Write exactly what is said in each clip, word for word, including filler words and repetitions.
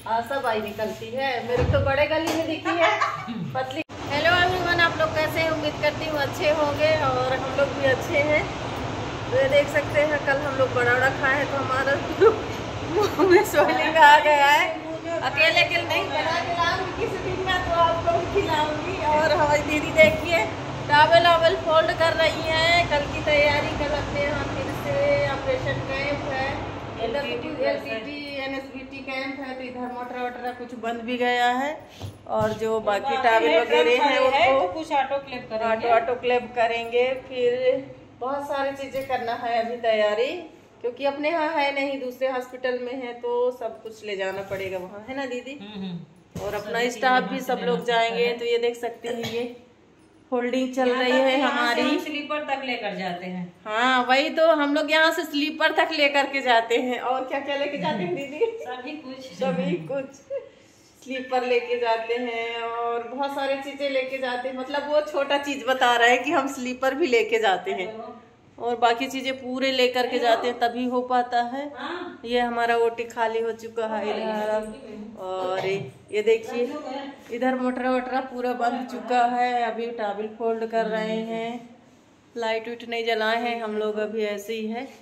आशा by निकलती है, मेरे तो बड़े गली में दिखी है पतली। हेलो एवरीवन, आप लोग कैसे हैं? उम्मीद करती हूँ अच्छे होंगे और हम लोग भी अच्छे हैं। तो ये देख सकते हैं कल हम लोग बड़ा बड़ा खाए हैं तो हमारा मुँह में स्वेलिंग आ गया है। अकेले के नहीं बना के लाऊंगी किसी दिन में तो आप लोग खिलाऊंगी। और हमारी दीदी देखिए टावल वावल फोल्ड कर रही है, कल की तैयारी। कल अपने यहाँ फिर से ऑपरेशन कैंप है, L C T N S B T camp है, तो इधर मोटर वोटर कुछ बंद भी गया है। और जो बाकी टावल वगैरह है उनको कुछ ऑटो क्लेप करेंगे, ऑटो ऑटो क्लेप करेंगे। फिर बहुत सारी चीजें करना है अभी तैयारी, क्योंकि अपने यहाँ है नहीं, दूसरे हॉस्पिटल में है तो सब कुछ ले जाना पड़ेगा वहाँ, है ना दीदी? और अपना स्टाफ भी सब लोग जाएंगे। तो ये देख सकते हैं ये होल्डिंग चल रही है हमारी, स्लीपर तक लेकर जाते हैं। हाँ वही तो, हम लोग यहाँ से स्लीपर तक लेकर के जाते हैं। और क्या क्या लेके जाते हैं दीदी? सभी कुछ सभी कुछ स्लीपर लेके जाते हैं और बहुत सारी चीजें लेके जाते हैं। मतलब वो छोटा चीज बता रहा है कि हम स्लीपर भी लेके जाते हैं और बाकी चीजें पूरे लेकर के जाते हैं तभी हो पाता है। ये हमारा ओटी खाली हो चुका है इधर। और ये देखिए इधर मोटरा वोटरा पूरा बंद चुका है, अभी टावल फोल्ड कर रहे हैं। लाइट विट नहीं जलाए हैं हम लोग, अभी ऐसे ही है।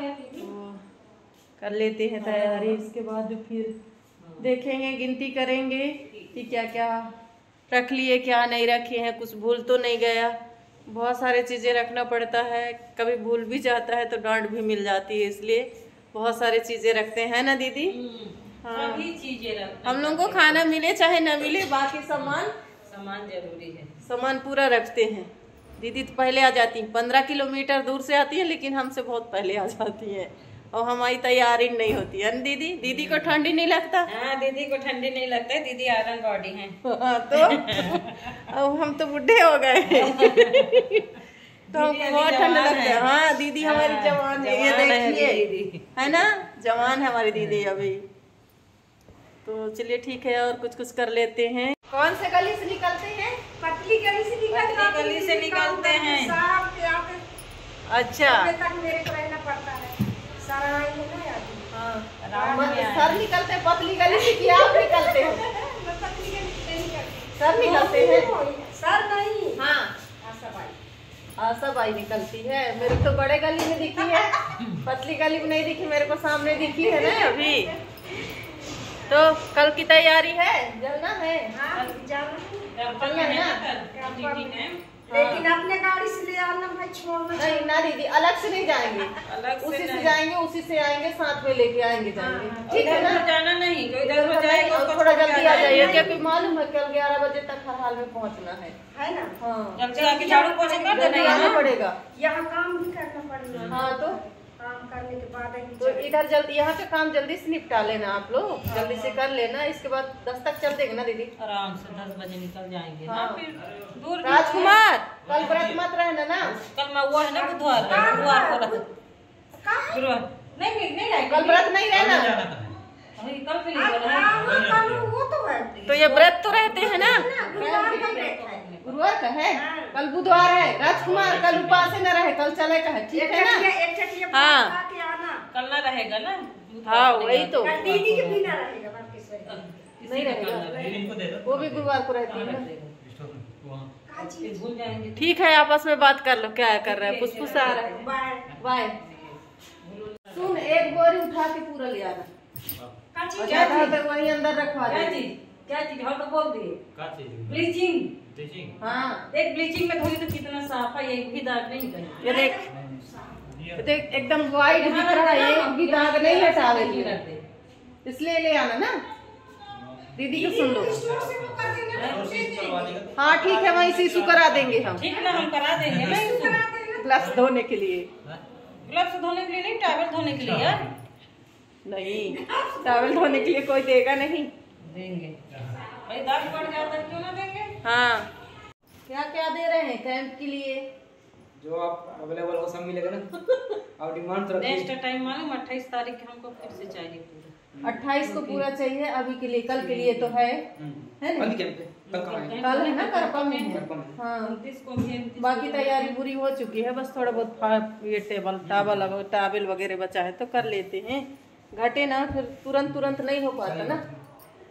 तो कर लेते हैं तैयारी, इसके बाद फिर देखेंगे, गिनती करेंगे कि क्या क्या रख लिए क्या नहीं रखे हैं, कुछ भूल तो नहीं गया। बहुत सारे चीज़ें रखना पड़ता है, कभी भूल भी जाता है तो डांट भी मिल जाती है, इसलिए बहुत सारे चीज़ें रखते हैं ना दीदी? हाँ सभी चीजें रखते हम लोगों को खाना मिले चाहे न मिले, बाकी सामान सामान जरूरी है, सामान पूरा रखते हैं। दीदी तो पहले आ जाती है, पंद्रह किलोमीटर दूर से आती है लेकिन हमसे बहुत पहले आ जाती है और हमारी तैयारी नहीं होती है। दीदी दीदी को ठंडी नहीं लगता? हाँ दीदी को ठंडी नहीं लगता है, दीदी आयरन बॉडी है। हाँ, तो अब हम तो बुढ़े हो गए तो हमको बहुत ठंड लगता है। हाँ दीदी हमारी जवान है, ये देखिए है ना, जवान है हमारी दीदी अभी। तो चलिए ठीक है, और कुछ कुछ कर लेते हैं। कौन से गली से निकलते हैं? पतली गली से निकलते हैं, गली से निकलते हैं। अच्छा तक मेरे को रहना पड़ता है। सारा हाँ सर निकलते हैं पतली गली से कि आप निकलते हो? सर निकलते हैं? सर नहीं, हाँ आशा बाई आशा बाई निकलती है, मेरे तो बड़े गली में दिखी है, पतली गली में नहीं दिखी, मेरे को सामने दिखी है ना अभी। तो कल की तैयारी है, जलना है? हाँ, चलना है ना? लेकिन अपने गाड़ी से ले आना भाई, छोड़ना नहीं ना दीदी, अलग से नहीं जाएंगे, अलग उसी से जाएंगे, उसी से आएंगे, साथ में लेके आएंगे जाएंगे, ठीक है ना? जाना नहीं, कोई इधर हो जाएगा, और थोड़ा जल्दी आ जाइए क्योंकि मालूम है कल ग्यारह बजे तक हर हाल में पहुंचना है, है ना? हाँ जल्दी आके झाड़ू पोछा कर देना, जल्दी आना पड़ेगा। यहाँ काम भी करना पड़ेगा। हाँ तो काम करने के बाद तो इधर जल्दी, यहाँ का काम जल्दी से निपटा लेना आप लोग, जल्दी से कर लेना, इसके बाद दस तक चल देंगे ना दीदी? आराम से दस बजे निकल जाएंगे। हाँ। फिर दूर भी राजकुमार कल व्रत मत रहना ना, कल मैं वो है ना बुधवार को, गुरुवार को रह- गुरुवार नहीं नहीं नहीं लाइक कल व्रत नहीं रहना। अभी कल पे नहीं बोला है। वो तो है, तो ये व्रत तो रहते हैं ना, गुरुवार का ब्रेक है। गुरुवार का है, कल बुधवार है। राजकुमार कल उपास न रहे, कल चले का है, ठीक है ना? एक चटिया हाँ। खा के आना। कल ना रहेगा ना, हाँ वही तो, कल दीदी के बिना रहेगा बाकी नहीं रहेगा, वो भी गुरुवार को रहती है ना। सब। भूल जाएंगे। ठीक है, आपस में बात कर लो, क्या कर रहा है? पुष्पुस आ रहा है, बाय। बाय। सुन, एक बोरी उठा के पूरा ले आना, और क्या जहाँ चीज? तक वहीं अंदर रखवा क्या दे। चीज? क्या चीज? हाँ तो बोल दिए। ब्लीचिंग। हाँ देख ब्लीचिंग में धोई तो कितना साफ है, एक भी दाग नहीं कहीं। ये देख, ये देख एकदम वाइट दिख रहा है, एक भी दाग नहीं हटावे, रख दे। इसलिए ले आना ना। दीदी को सुन लो। हाँ ठीक है, वहीं से इशू करा देंगे हम, ठीक ना, हम करा देंगे ना इसको। ग्लव्स धोने के लिए। ग्लव्स धोने के लिए नहीं, टॉवल धोने के लिए यार। नहीं, टॉवल धोने के लिए कोई देगा नहीं। देंगे भाई, दाग पड़ जाता है क्यों ना देंगे। हाँ क्या क्या दे रहे हैं कैंप के लिए? जो आप अवेलेबल हो सब मिलेगा ना। आप डिमांड तो रखिए। नेक्स्ट टाइम मालूम अट्ठाईस तारीख को हमको फिर से चाहिए पूरा। अट्ठाईस को पूरा चाहिए, अभी के लिए, कल के लिए तो है, है ना? कल कैंप पे कल कहाँ है? कल है ना, करपा में है। करपा में। हाँ उनतीस को भी है, बाकी तैयारी पूरी हो चुकी है, बस थोड़ा बहुत फा- ये टेबल टावल टावल वगैरह बचा है तो कर लेते हैं। घटे ना फिर तुरंत तुरंत नहीं हो पाता ना,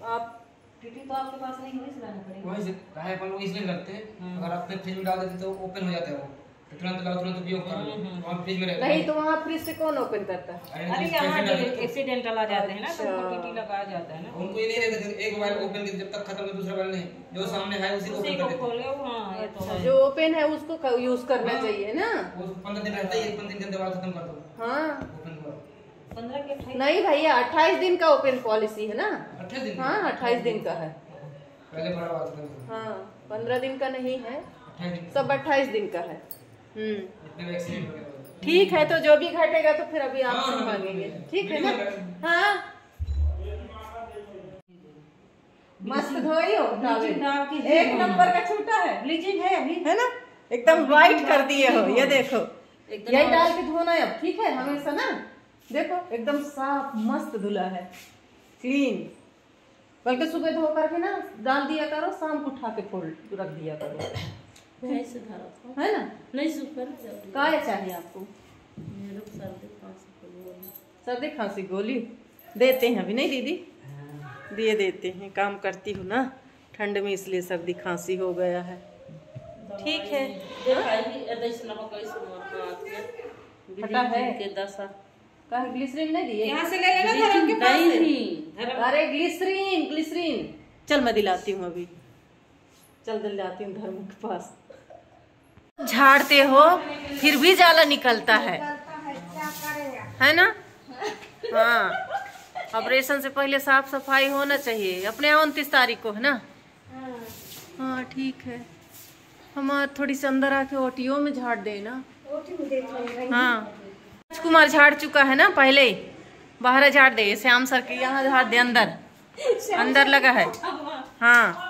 आप टीटी तो आपके पास नहीं वही से लाना पड़ेगा। वही से काहे अपन लोग इसलिए करते हैं, अगर आपने फ्रिज में डाल देते तो ओपन हो जाता है वो, तो तुरंत लाओ तुरंत उपयोग कर लो, तो वहाँ फ्रिज में रहता है। नहीं तो वहाँ फ्रिज से कौन ओपन करता है? अरे यहाँ जो एक्सीडेंटल आ जाते हैं ना तो उनको टीटी लगाया जाता है ना, उनको ये नहीं रहता कि एक मोबाइल ओपन कर जब तक खत्म है दूसरा मोबाइल नहीं, जो सामने है उसी को उसी ओपन को कर देते खोले। हाँ ये तो है। जो ओपन है उसको यूज करना चाहिए ना। वो पंद्रह दिन रहता है, एक पंद्रह दिन के अंदर बाद खत्म कर दो हाँ ओपन करो। पंद्रह के अट्ठाईस नहीं भैया अट्ठाईस दिन का ओपन पॉलिसी है ना। अट्ठाईस दिन हाँ अट्ठाईस दिन का है। पहले बड़ा बात था, हाँ पंद्रह दिन का नहीं है, अट्ठाईस दिन सब अट्ठाईस दिन का है। हम्म इतने में एक्सीडेंट हो गया। ठीक है तो जो भी घटेगा तो फिर अभी हाँ, आपसे हाँ, मांगेंगे, हाँ, ठीक है ना? बिल्कुल। हाँ मस्त धोई हो ब्लीचिंग डाल के एक नंबर का छूटा है, ब्लीचिंग है अभी है ना? एकदम वाइट कर दिए हो, ये देखो एकदम यही डाल के धोना है अब, ठीक है हमेशा ना। देखो एकदम साफ मस्त धुला है, क्लीन। बल्कि सुबह धो करके ना डाल दिया करो, शाम को उठा के फोल्ड रख दिया करो, ऐसे धरा है ना? नहीं सुपर जल्दी क्या चाहिए आपको? मेरे को सर्दी खांसी को बोल सर्दी खांसी गोली देते हैं अभी नहीं दीदी? दिए देते हैं, काम करती हूँ ना ठंड में इसलिए सर्दी खांसी हो गया है। ठीक है फटा है के दशा कहा ग्लिसरीन नहीं दिए? यहाँ से ले लेना धर्म के पास से। अरे ग्लिसरीन ग्लिसरीन चल मैं दिलाती हूँ अभी, चल दिलाती हूँ धर्म के पास। झाड़ते हो फिर भी जाला निकलता है, है ना? हाँ ऑपरेशन से पहले साफ सफाई होना चाहिए। अपने यहाँ उनतीस तारीख को है ना? हाँ ठीक है। हमारे थोड़ी सी अंदर आके ओटियो में झाड़ दे ना। हाँ राजकुमार झाड़ चुका है ना पहले, बाहर झाड़ दे। श्याम सर के यहाँ झाड़ दे, अंदर अंदर लगा है। हाँ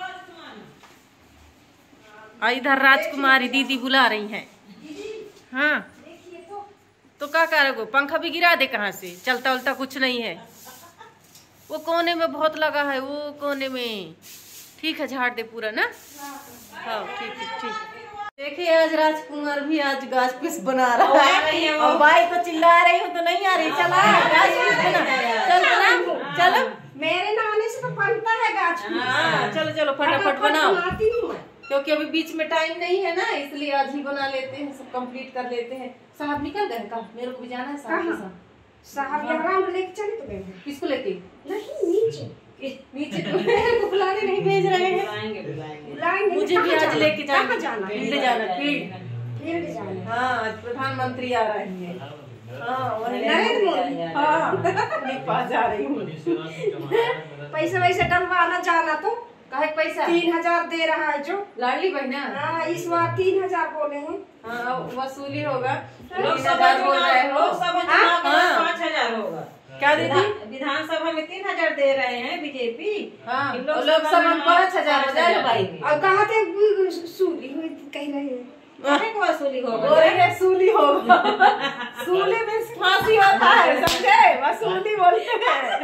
इधर राजकुमारी दीदी बुला रही हैं। हाँ तो क्या करोगे? पंखा भी गिरा दे कहाँ से? चलता उलता कुछ नहीं है। वो कोने में बहुत लगा है, वो कोने में। ठीक है झाड़ दे पूरा ना। हाँ ठीक है ठीक। देखिए आज राजकुमार भी आज गाछ पीस बना रहा है और बाई को चिल्ला रही हूँ तो नहीं आ रही। चला गाछ पीस बना, चल बना चलो। मेरे नहाने से तो बनता है गाछ पीस। हाँ चलो चलो फटाफट बनाओ, बनाती हूँ मैं। क्योंकि अभी बीच में टाइम नहीं है ना, इसलिए आज ही बना लेते हैं, सब कंप्लीट कर लेते हैं। साहब निकल गए का? मेरे को भी जाना है साहब के साथ। साहब यहाँ लेके चले तो गए। किसको लेके? नहीं नीचे नीचे तो मेरे को बुलाने नहीं भेज रहे हैं। बुलाएंगे बुलाएंगे बुलाएंगे। मुझे भी आज लेके जाना, जाना फील्ड जाना, फील्ड फील्ड जाना। हाँ आज प्रधानमंत्री आ रहे हैं। हाँ वही नरेंद्र मोदी। हाँ उनके पास जा रही हूँ। पैसे वैसे डलवाना जाना तो काहे पैसा? तीन हजार दे रहा है जो लाडली बहना। हाँ इस बार तीन हजार बोले हैं। हाँ वसूली होगा। लोकसभा बोल रहे हो? लोकसभा चुनाव के हाँ। पाँच हजार होगा। क्या दीदी? विधानसभा में तीन हजार दे रहे हैं बीजेपी। हाँ लोकसभा में पाँच हजार हो जाएगा भाई। और कहा थे सूली हुई कह रहे हैं। काहे को वसूली होगा? बोल रहे हैं सूली होगा। सूली में फांसी होता है, समझे? वसूली बोलते हैं।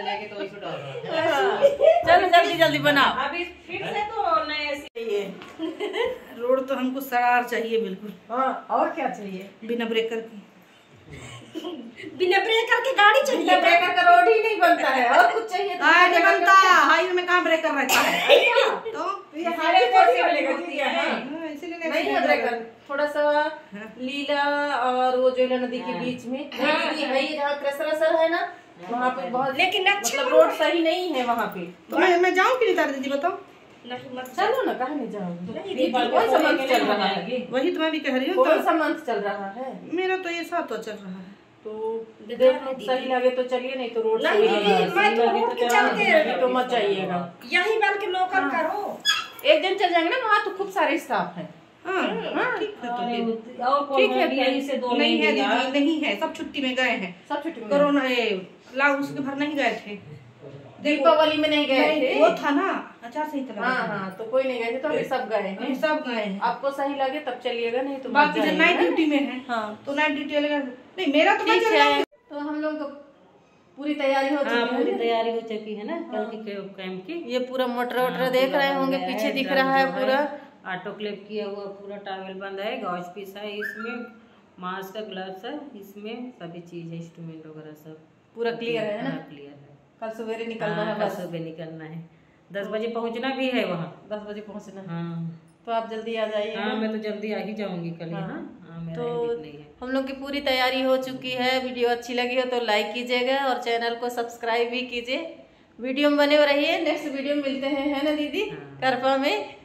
चलो जल्दी जल्दी बनाओ। अभी फिर से तो नए चाहिए रोड तो हमको सरार चाहिए बिल्कुल। हाँ और क्या चाहिए? बिना ब्रेकर की। बिना ब्रेकर की गाड़ी बिना चाहिए। ब्रेकर का रोड ही नहीं बनता है, और कुछ चाहिए तो हाईवे ब्रेकर बनता का- है, हाईवे में कहाँ ब्रेकर रहता है? तो ये हाईवे कैसे बनेगा दीदी? हाँ। हाँ, इसीलिए नहीं है ब्रेकर, थोड़ा सा लीला और वो जो नदी के बीच में दीदी है, जहाँ क्रसर है ना वहाँ पे बहुत, लेकिन अच्छे मतलब रोड सही नहीं है वहाँ पे। तो मैं मैं जाऊँ कि नहीं तार दीदी बताओ? नहीं मत चलो ना, कहाँ नहीं जाओगे? नहीं, दीदी, कौन सा मंथ चल रहा है? वही तो मैं भी कह रही हूँ। कौन तो सा मंथ चल रहा है? मेरा तो ये साथ तो चल रहा है। तो देखो सही लगे तो चलिए, नहीं तो रोड नहीं सही दीदी, लगे मैं तो रोड के चलते तो मत जाइएगा। यही बल के लोकल करो। एक दिन चल जाएंगे ना, वहाँ तो खूब सारे स्टाफ है। हाँ हाँ, ठीक है तो फिर। और ठीक है, यहीं से दो नहीं है लेंगे यार। दीदी, नहीं है, सब छुट्टी में गए हैं। सब छुट्टी में कोरोना ये लाभ उसके भर नहीं गए थे। दीपावली में नहीं गए थे। वो था ना आचार संहिता हाँ हाँ तो कोई नहीं गए थे, तो अभी सब गए हम हैं। सब गए हैं। आपको सही लगे तब चलिएगा, नहीं तो मत बाकी जो जाइएगा। नाइट ड्यूटी में है हाँ तो नाइट ड्यूटी अलग। नहीं मेरा तो मैं ठीक चल रहा है। तो हम लोग का पूरी तैयारी हो हाँ चुकी पूरी है। तैयारी हो चुकी है ना कल की कैंप की। ये पूरा मोटर वोटर देख रहे होंगे, पीछे दिख रहा है पूरा। ऑटो क्लिप किया हुआ पूरा टॉवेल बंद है, गॉज पीस है इसमें, मास्क ग्लव्स है इसमें, सभी चीज है, इंस्ट्रूमेंट वगैरह सब पूरा क्लियर है ना? क्लियर है। कल सवेरे निकलना है हाँ, कल बस। सुबह निकलना है, दस बजे पहुंचना भी है वहाँ। दस बजे पहुंचना है। हाँ तो आप जल्दी आ जाइए। हाँ, मैं तो जल्दी आ ही जाऊंगी कल। हाँ। हाँ हाँ, मेरा तो एडिट नहीं है। हम लोग की पूरी तैयारी हो चुकी है। वीडियो अच्छी लगी हो तो लाइक कीजिएगा और चैनल को सब्सक्राइब भी कीजिए। वीडियो में बने रहिए। नेक्स्ट वीडियो में मिलते हैं, है ना दीदी? हाँ। करपा में।